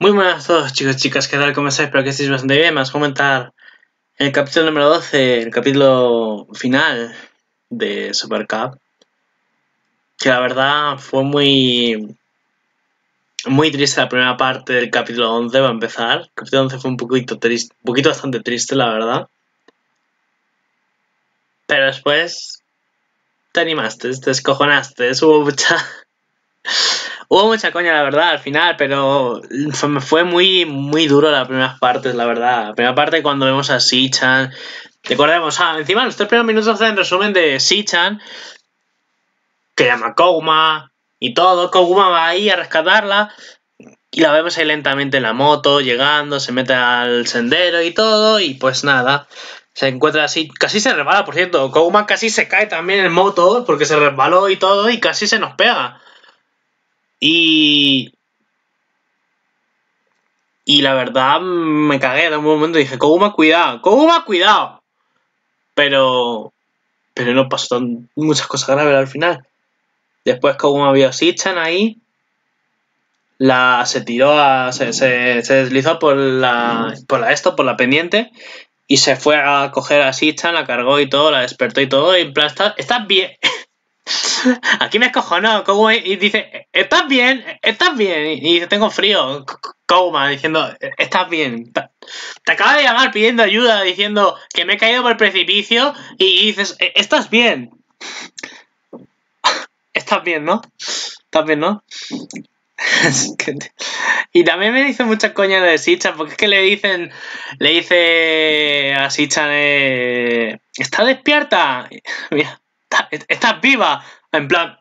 Muy buenas a todos, chicos y chicas, ¿qué tal? ¿Cómo estáis? Espero que estéis bastante bien. Vamos a comentar el capítulo número 12, el capítulo final de Super Cup, que la verdad fue muy triste la primera parte del capítulo 11 va a empezar. El capítulo 11 fue un poquito triste, un poquito bastante triste, la verdad. Pero después te animaste, te descojonaste, hubo mucha coña, la verdad, al final, pero me fue muy duro las primeras partes, la verdad. La primera parte cuando vemos a Sichan. Recordemos, encima los 3 primeros minutos hacen resumen de Sichan, que llama a Koguma y todo. Koguma va ahí a rescatarla y la vemos ahí lentamente en la moto, llegando, se mete al sendero y todo, y pues nada. Se encuentra así, casi se resbala, por cierto. Koguma casi se cae también en moto porque se resbaló y todo y casi se nos pega. Y la verdad me cagué en un momento y dije, Koguma, cuidado. Pero no pasó muchas cosas graves al final. Después Koguma vio a Sichan ahí, se tiró, se deslizó por la pendiente y se fue a coger a Sichan, la cargó y todo, la despertó y todo, y en plan, ¿estás bien? Aquí me escojonó Koguma y dice, ¿estás bien? Y dice, tengo frío. Koguma diciendo, ¿estás bien? Te acaba de llamar pidiendo ayuda, diciendo que me he caído por el precipicio y dices, ¿estás bien? ¿Estás bien, no? ¿Estás bien, no? Y también me dice mucha coña lo de Sichan, porque es que le dice a Sichan, ¿estás despierta? Mira, ¿estás viva? En plan...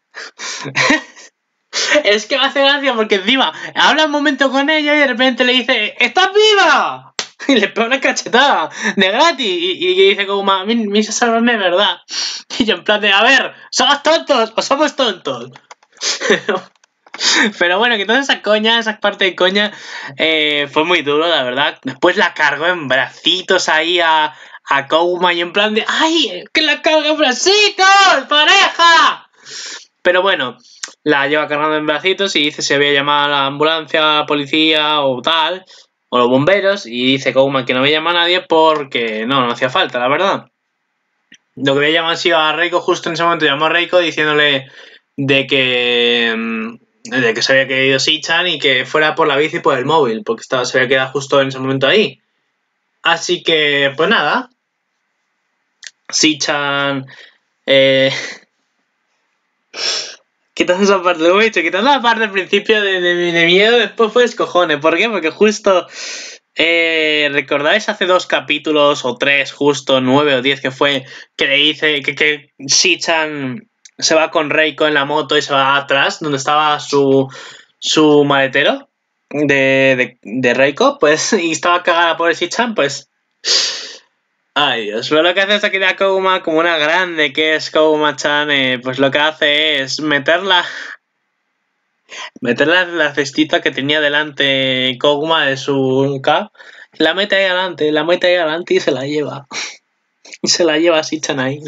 Es que me hace gracia porque encima habla un momento con ella y de repente le dice ¡estás viva! Y le pega una cachetada de gratis y dice como me hizo salvarme de verdad. Y yo en plan de, a ver, ¿somos tontos o somos tontos? Pero bueno, que toda esa parte de coña fue muy duro, la verdad. Después la cargó en bracitos ahí a Koguma y en plan de ¡ay! ¡Que la carga en bracitos! ¡Pareja! Pero bueno, la lleva cargando en bracitos y dice si había llamado a la ambulancia, a la policía o tal, o los bomberos, y dice Koguma que no había llamado a nadie porque no hacía falta, la verdad. Lo que había llamado ha sido a Reiko, justo en ese momento llamó a Reiko diciéndole de que se había caído Sichan y que fuera por la bici y por el móvil, porque se había quedado justo en ese momento ahí. Así que, pues nada, Sichan... Quitando esa parte, lo he dicho, quitando la parte al principio de miedo, después fue cojones. ¿Por qué? Porque justo ¿recordáis hace 2 capítulos o 3, justo 9 o 10 que fue, que le dice que Sichan se va con Reiko en la moto y se va atrás, donde estaba su maletero de Reiko, pues, y estaba cagada por Sichan, pues... Ay, Dios, pero lo que hace es aquí a Koguma como una grande que es Koguma-chan, pues lo que hace es meterla en la cestita que tenía delante Koguma de su K, la mete ahí adelante y se la lleva. Y se la lleva así Chan ahí.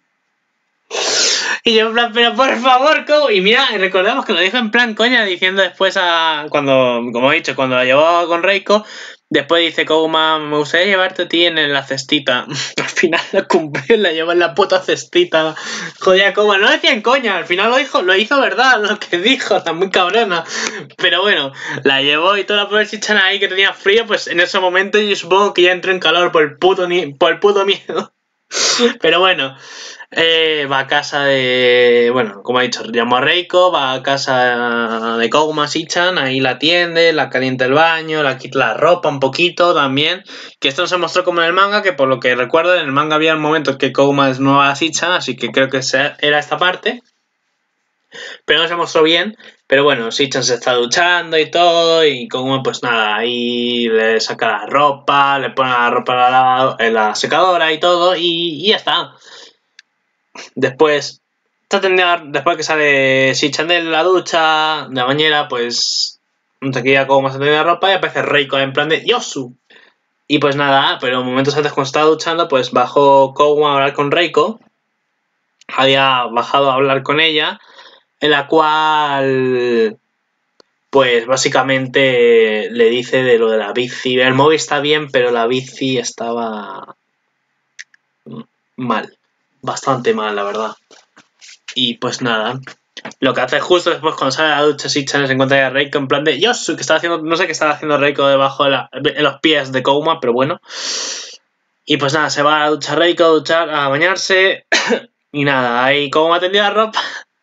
Y yo en plan, pero por favor, Koguma. Y mira, recordemos que lo dijo en plan coña, diciendo después como he dicho, cuando la llevó con Reiko, después dice Koguma, me gustaría llevarte a ti en la cestita. Al final lo cumplió y la llevó en la puta cestita. Joder, Koguma, no decía en coña, al final lo hizo verdad, lo que dijo, está muy cabrona. Pero bueno, la llevó y toda la pobre Chichan ahí que tenía frío, pues en ese momento yo supongo que ya entró en calor por el puto miedo. Pero bueno, va a casa de... Bueno, como he dicho, llamó a Reiko, va a casa de Koguma Sichan, ahí la atiende, la calienta el baño, la quita la ropa un poquito también. Que esto no se mostró como en el manga, que por lo que recuerdo, en el manga había un momento que Koguma desnuda a Sichan, así que creo que era esta parte. Pero no se mostró bien. Pero bueno, Sichan se está duchando y todo, y Koguma pues nada, ahí le saca la ropa, le pone la ropa en la secadora y todo, y ya está. Después que sale Sichan de la ducha, de la bañera, pues se queda Koguma se la ropa y aparece Reiko en plan de Yosu. Y pues nada, pero momentos antes cuando estaba duchando, pues bajó Koguma a hablar con Reiko. Había bajado a hablar con ella, en la cual pues básicamente le dice de lo de la bici. El móvil está bien, pero la bici estaba mal, bastante mal, la verdad. Y pues nada, lo que hace justo después cuando sale de la ducha, Sichan se encuentra a Reiko en plan de Yosu, que estaba haciendo, no sé qué estaba haciendo Reiko debajo de los pies de Kouma, pero bueno. Y pues nada, se va a la ducha Reiko, a duchar, a bañarse. Y nada, ahí Kouma tendió la ropa.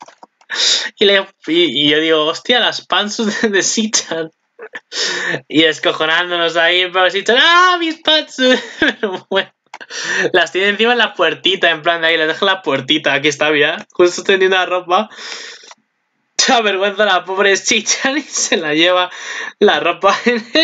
Y yo digo, hostia, las pantsus de Sichan. Y descojonándonos ahí, pero Sichan, ¡ah, mis pantsus! Pero bueno. Las tiene encima en la puertita, en plan de ahí, les deja la puertita. Aquí está, mira, justo tendiendo la ropa. Se avergüenza a la pobre Sichan y se la lleva la ropa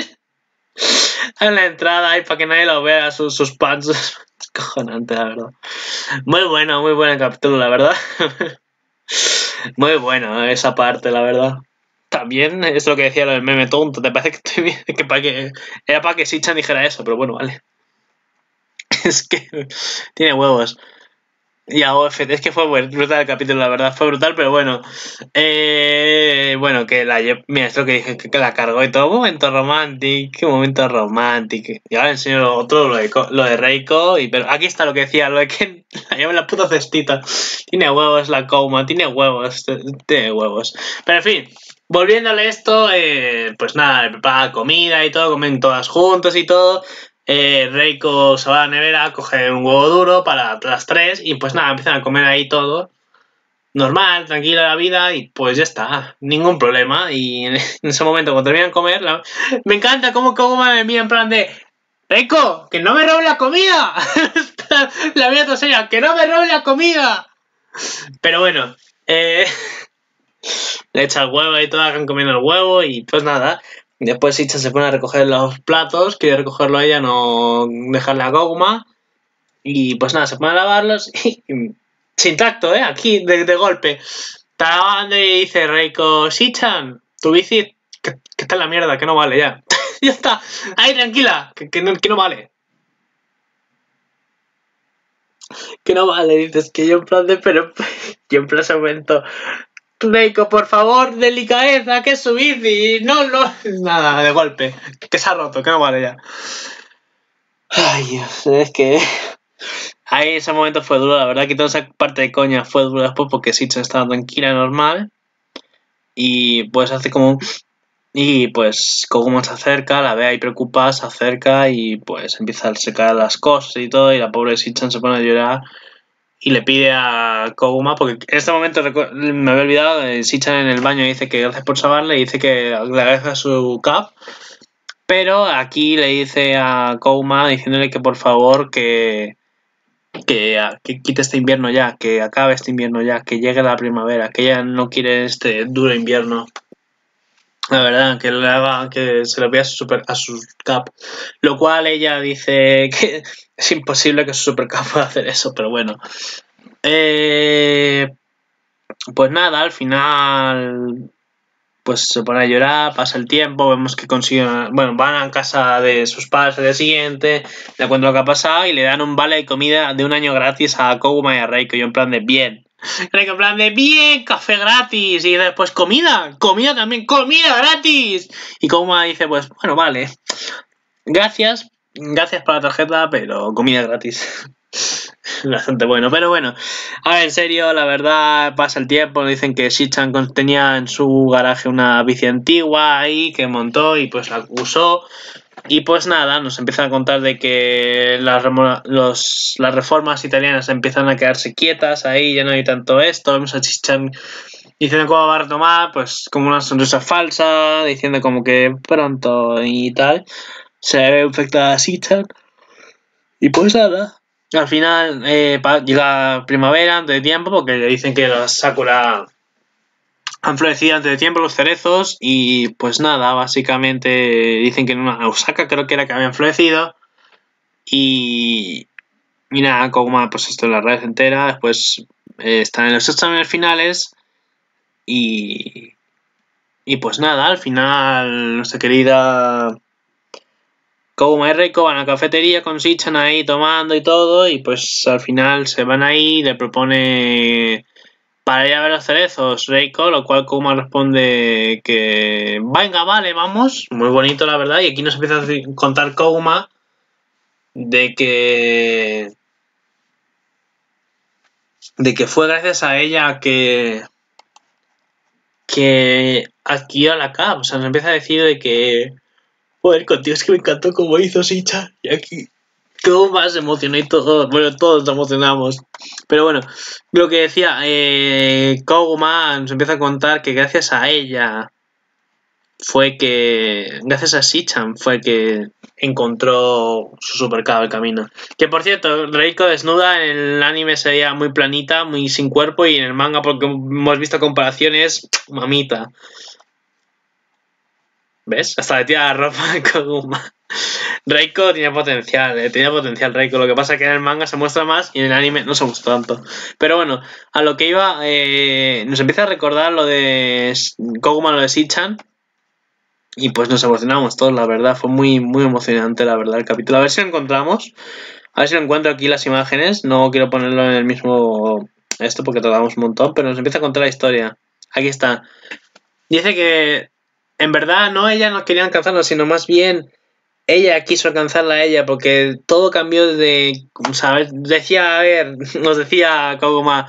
en la entrada ahí para que nadie lo vea, sus pants. Es cojonante, la verdad. Muy bueno el capítulo, la verdad. Muy bueno esa parte, la verdad. También es lo que decía lo del meme tonto. ¿Te parece que estoy bien? Era para que Sichan dijera eso, pero bueno, vale. Es que tiene huevos. Y a OF, es que fue brutal el capítulo, la verdad, fue brutal, pero bueno. Bueno, que mira, esto que dije, que la cargó y todo. Momento romántico, qué momento romántico. Y ahora enseño otro, lo de Reiko. Pero aquí está lo que decía, lo de que la lleva en la puta cestita. Tiene huevos la Kouma, tiene huevos. Pero en fin, volviéndole esto, pues nada, le prepara comida y todo, comen todas juntas y todo. Reiko se va a la nevera, coge un huevo duro para las tres y pues nada, empiezan a comer ahí todo. Normal, tranquila la vida y pues ya está, ningún problema. Y en ese momento cuando terminan de comer, me encanta cómo me mira en plan de Reiko, que no me robe la comida. La mía toda seria, que no me robe la comida. Pero bueno, le echa el huevo y todo, acaban comiendo el huevo y pues nada. Después Sichan se pone a recoger los platos, quiere recogerlo ella, no dejarle a Kouma. Y pues nada, se pone a lavarlos y sin tacto, aquí de golpe. Está lavando y dice Reiko, Sichan, tu bici que está en la mierda, que no vale ya. Ya está, ahí tranquila, que no vale. Que no vale, dices que yo en plan de, pero yo en plan ese momento, Reiko, por favor, delicadeza, que es su bici. No, nada, de golpe. Que se ha roto, que no vale ya. Ay, Dios, es que ahí ese momento fue duro, la verdad que toda esa parte de coña fue dura después porque Sichan estaba tranquila, normal. Y pues hace como... Y pues Kouma se acerca, la ve ahí preocupada, se acerca y pues empieza a secar las cosas y todo. Y la pobre Sichan se pone a llorar y le pide a Kouma, porque en este momento me había olvidado, Sichan en el baño dice que gracias por salvarle y dice que le agradece su cap. Pero aquí le dice a Kouma diciéndole que por favor que quite este invierno ya, que acabe este invierno ya, que llegue la primavera, que ella no quiere este duro invierno. La verdad, que le haga, que se lo vea a su cap. Lo cual ella dice que es imposible que su super cap pueda hacer eso, pero bueno. Pues nada, al final pues se pone a llorar, pasa el tiempo, vemos que consiguen, bueno, van a casa de sus padres el día siguiente, le cuentan lo que ha pasado y le dan un vale de comida de un año gratis a Kouma y a Reiko. Yo en plan de bien. Reiko en plan de bien, café gratis. Y después comida también, comida gratis. Y Kouma dice, pues bueno, vale. Gracias por la tarjeta, pero comida gratis. Bastante bueno, pero bueno. A ver, en serio, la verdad, pasa el tiempo. Dicen que Sichan tenía en su garaje una bici antigua ahí que montó y pues la usó. Y pues nada, nos empiezan a contar de que las reformas italianas empiezan a quedarse quietas ahí, ya no hay tanto esto. Vemos a Sichan diciendo cómo va a retomar, pues como una sonrisa falsa, diciendo como que pronto y tal. Se ve afectada a Sichan. Y pues nada. Al final llega primavera antes de tiempo porque le dicen que las sakura han florecido antes de tiempo, los cerezos, y pues nada, básicamente dicen que en una Osaka creo que era que habían florecido y nada, como pues esto en la red entera, después están en los exámenes finales y pues nada, al final nuestra querida Kouma y Reiko van a la cafetería con Sichan ahí tomando y todo y pues al final se van ahí y le propone para ir a ver los cerezos, Reiko, lo cual Koguma responde que venga, vale, vamos. Muy bonito, la verdad. Y aquí nos empieza a contar Koguma de que fue gracias a ella que adquirió la CAP. O sea, nos empieza a decir de que joder, contigo es que me encantó como hizo Shicha. Y aquí todo más emocionó y todo. Bueno, todos nos emocionamos. Pero bueno, lo que decía, Koguma nos empieza a contar que gracias a ella fue que. Gracias a Shichan fue que encontró su supercado el camino. Que por cierto, Reiko desnuda en el anime sería muy planita, muy sin cuerpo. Y en el manga, porque hemos visto comparaciones, mamita. ¿Ves? Hasta le tira la ropa de Koguma. Reiko tenía potencial Reiko. Lo que pasa es que en el manga se muestra más y en el anime no se muestra tanto. Pero bueno, a lo que iba, nos empieza a recordar lo de Koguma, lo de Shichan. Y pues nos emocionamos todos, la verdad. Fue muy, muy emocionante, la verdad, el capítulo. A ver si lo encontramos. A ver si lo encuentro aquí las imágenes. No quiero ponerlo en el mismo esto porque tardamos un montón. Pero nos empieza a contar la historia. Aquí está. Dice que en verdad no ella no quería alcanzarlo, sino más bien ella quiso alcanzarla a ella porque todo cambió desde, ¿sabes? Decía, a ver, nos decía Koguma,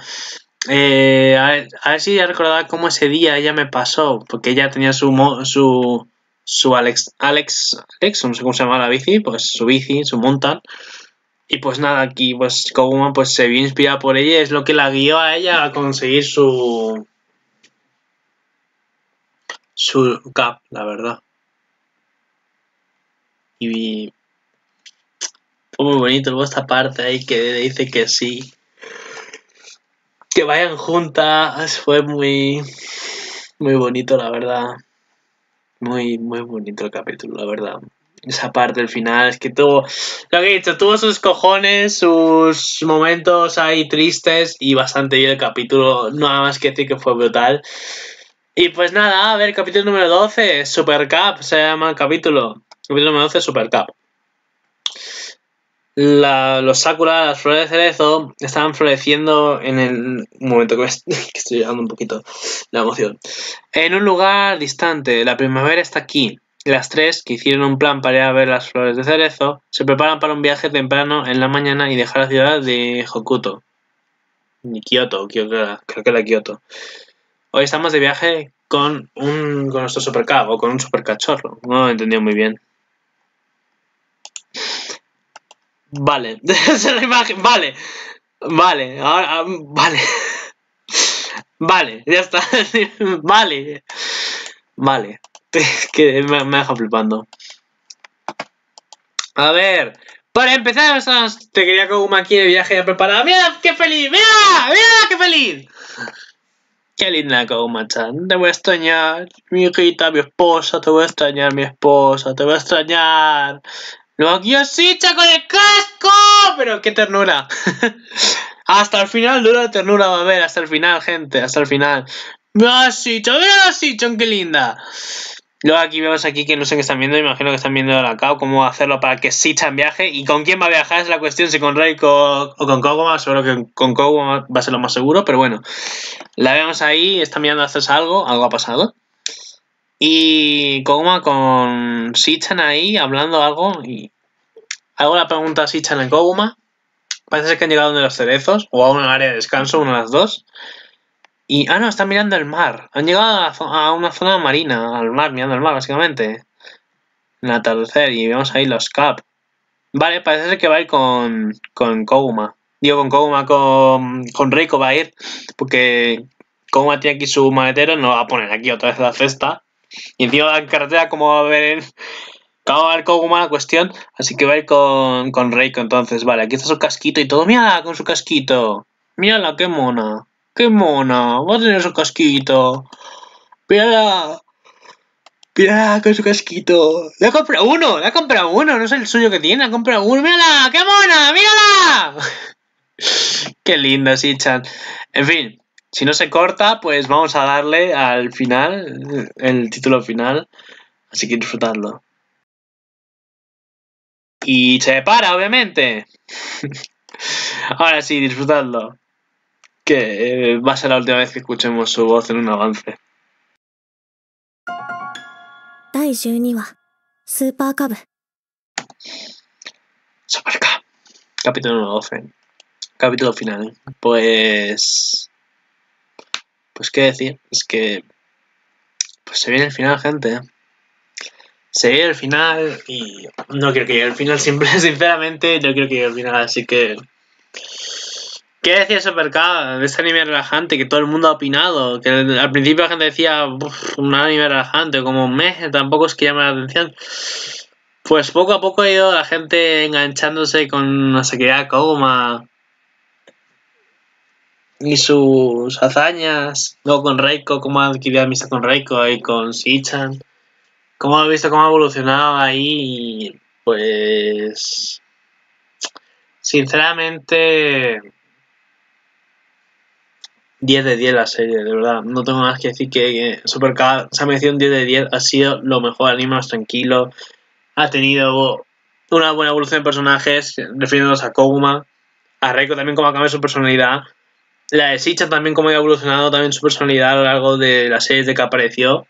a ver si ya recordaba cómo ese día ella me pasó, porque ella tenía su Alex, no sé cómo se llama la bici, pues su bici, su mountain. Y pues nada, aquí pues Koguma pues se vio inspirada por ella y es lo que la guió a ella a conseguir su cap, la verdad. Y fue muy bonito luego esta parte ahí que dice que sí, que vayan juntas, fue muy, muy bonito, la verdad. Muy, muy bonito el capítulo, la verdad. Esa parte del final, es que tuvo, lo que he dicho, tuvo sus cojones, sus momentos ahí tristes y bastante bien el capítulo, nada más que decir que fue brutal. Y pues nada, a ver, capítulo número 12, Super Cup, se llama el capítulo. Capítulo número 12, Super Cup. Los Sakura, las flores de cerezo, estaban floreciendo en el... Un momento que estoy llegando un poquito la emoción. En un lugar distante, la primavera está aquí. Las tres, que hicieron un plan para ir a ver las flores de cerezo, se preparan para un viaje temprano en la mañana y dejar la ciudad de Hokuto. Ni Kioto, creo que era Kioto. Hoy estamos de viaje con nuestro supercab o con un supercachorro. No lo he entendido muy bien. Vale, esa es la imagen, vale. Vale, ahora, vale. Vale, ya está. Vale. Vale. Es que me deja flipando. A ver. Para empezar, te quería Koguma aquí de viaje ya preparada. ¡Mira qué feliz! ¡Mira! ¡Mira qué feliz! Qué linda Koguma-chan. Te voy a extrañar, mi hijita, mi esposa. Te voy a extrañar, mi esposa. Te voy a extrañar. ¡Lo Kyoshicha con el casco! Pero qué ternura. Hasta el final dura la ternura, va a ver, hasta el final, gente, hasta el final. ¡Mira la Shichon, qué linda! Luego aquí vemos aquí que no sé qué están viendo, imagino que están viendo la CAO, cómo hacerlo para que Shichan viaje. ¿Y con quién va a viajar? Es la cuestión, si con Reiko o con Koguma, seguro que con Koguma va a ser lo más seguro, pero bueno. La vemos ahí, está mirando a hacerse algo ha pasado. Y Koguma con Shichan ahí, hablando algo, y hago la pregunta a Shichan en Koguma. Parece ser que han llegado donde los cerezos, o a un área de descanso, una de las dos. Y, no, están mirando el mar. Han llegado a una zona marina, al mar, mirando el mar, básicamente. En el atardecer, y vemos ahí los Cap. Vale, parece ser que va a ir con Koguma. Digo, con Koguma, con Reiko va a ir, porque Koguma tiene aquí su maletero, no va a poner aquí otra vez la cesta. Y encima de la carretera, como va a ver acabo de ver Koguma la cuestión, así que va a ir con Reiko entonces. Vale, aquí está su casquito y todo. Mírala con su casquito. Mírala, qué mona. Qué mona. Va a tener su casquito. Mírala. Mírala con su casquito. Le ha comprado uno. No es el suyo que tiene. Le ha comprado uno. Mírala. Qué mona. Mírala. Qué linda, Shichan. En fin. Si no se corta, pues vamos a darle al final, el título final. Así que disfrutadlo. Y se para, obviamente. Ahora sí, disfrutadlo. que va a ser la última vez que escuchemos su voz en un avance. 第12話スーパーカブ Super K. Capítulo 12. Capítulo final. Pues qué decir, es que pues se viene el final, gente. Se viene el final y no quiero que llegue el final, sinceramente no quiero que llegue el final, así que... ¿Qué decía Super K de este anime relajante que todo el mundo ha opinado? Que al principio la gente decía un anime relajante, como tampoco es que llame la atención. Pues poco a poco ha ido la gente enganchándose con Asakura Koguma y sus hazañas, luego con Reiko, cómo ha adquirido amistad con Reiko y con Shichan, cómo ha visto cómo ha evolucionado ahí y pues sinceramente 10 de 10 la serie, de verdad, no tengo más que decir que Super K se ha merecido un 10 de 10, ha sido lo mejor anime, más tranquilo, ha tenido una buena evolución de personajes, refiriéndonos a Koguma, a Reiko también cómo ha cambiado su personalidad, la de Shichan también cómo ha evolucionado también su personalidad a lo largo de las series de que apareció.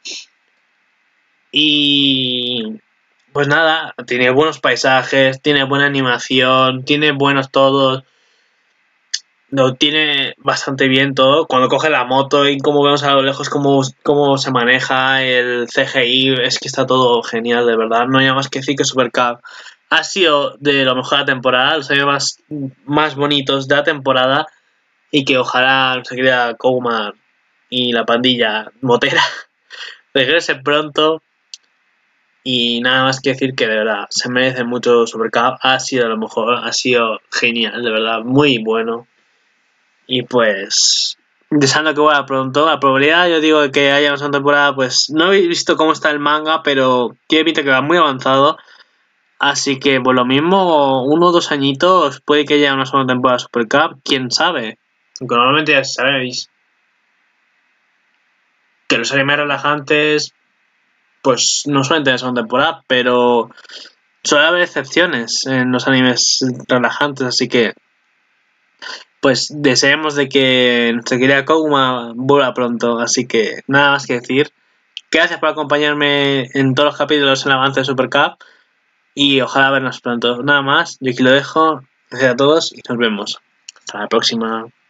Y pues nada, tiene buenos paisajes, tiene buena animación, tiene buenos todos. Lo tiene bastante bien todo. Cuando coge la moto y como vemos a lo lejos cómo se maneja el CGI, es que está todo genial, de verdad. No hay nada más que decir que Super Cup ha sido de lo mejor de la temporada, los animes más bonitos de la temporada. Y que ojalá se crea Koguma y la pandilla motera regrese pronto. Y nada más que decir que de verdad se merece mucho Super Cup. Ha sido a lo mejor, ha sido genial, de verdad, muy bueno. Y pues, deseando que vuelva pronto. La probabilidad, yo digo, de que haya una segunda temporada, pues no he visto cómo está el manga, pero tiene pinta que va muy avanzado. Así que, pues lo mismo, 1 o 2 añitos, puede que haya una segunda temporada de Super Cup, quién sabe. Aunque normalmente ya sabéis que los animes relajantes, pues no suelen tener segunda temporada, pero suele haber excepciones en los animes relajantes, así que pues deseemos de que nuestra querida Koguma vuelva pronto, así que nada más que decir. Gracias por acompañarme en todos los capítulos en el avance de Super Cup y ojalá vernos pronto. Nada más, yo aquí lo dejo. Gracias a todos y nos vemos. Hasta la próxima.